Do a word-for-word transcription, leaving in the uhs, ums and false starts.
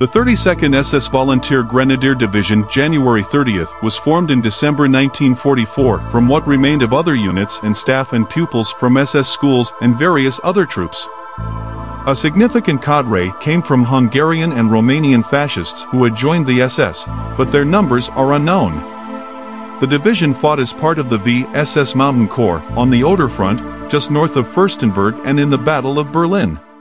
The thirty-second S S Volunteer Grenadier Division, January thirtieth, was formed in December nineteen forty-four from what remained of other units and staff and pupils from S S schools and various other troops. A significant cadre came from Hungarian and Romanian fascists who had joined the S S, but their numbers are unknown. The division fought as part of the V S S Mountain Corps on the Oder front, just north of Fürstenberg and in the Battle of Berlin.